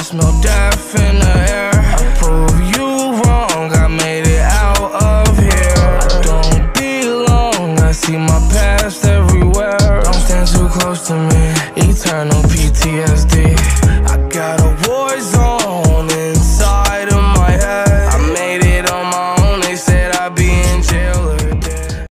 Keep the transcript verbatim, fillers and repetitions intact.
smell death in the air. I prove you wrong, I made it out of here. I don't belong, I see my past everywhere. Don't stand too close to me, eternal P T S D.